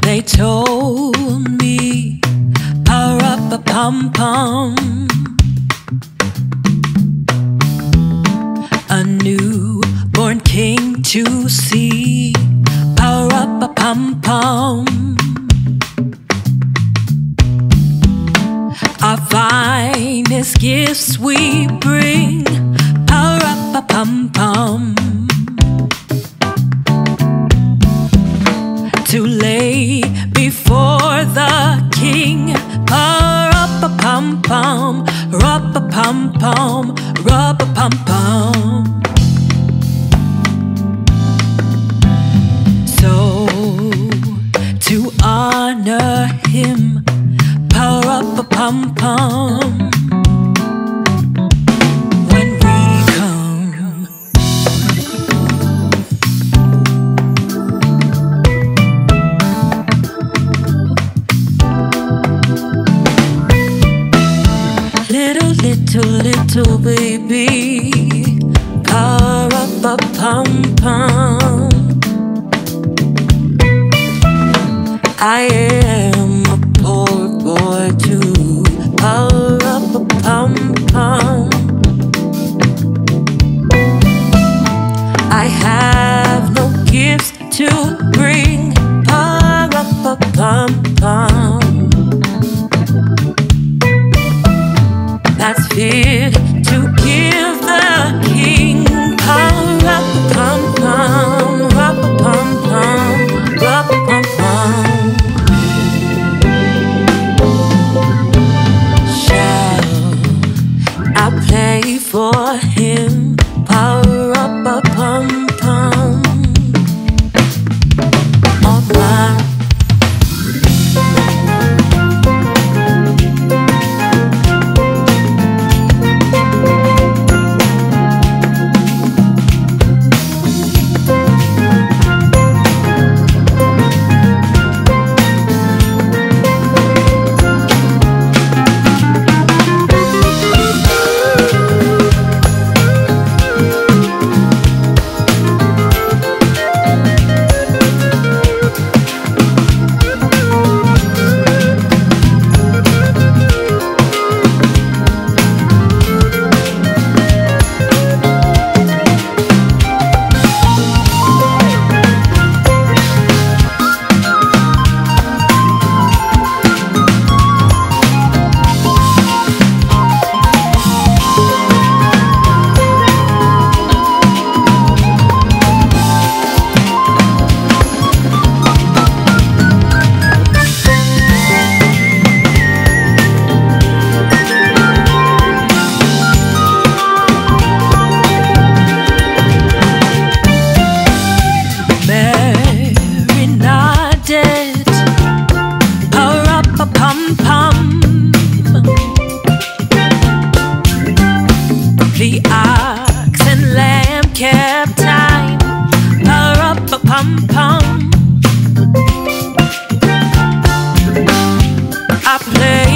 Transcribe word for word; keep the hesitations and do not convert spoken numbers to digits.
They told me, power up a pum pum. A newborn king to see, power up a pum pum. Our finest gifts we bring, power up a pum pum. To lay before the king, power up a pum pum, rub a pum pum, rub a pum pum. So to honor him, power up a pum pum. When we come, little, little, little baby, power up a pum pum. I am a poor boy too, power up a pum pum. I have no gifts to bring, power up a pum pum. That's fit to give the king, power up a pum pum, rub a pum pum, rub a pum pum. I play for him, power up a pum pum. All right. The ox and lamb kept time, power up a pum pum. I play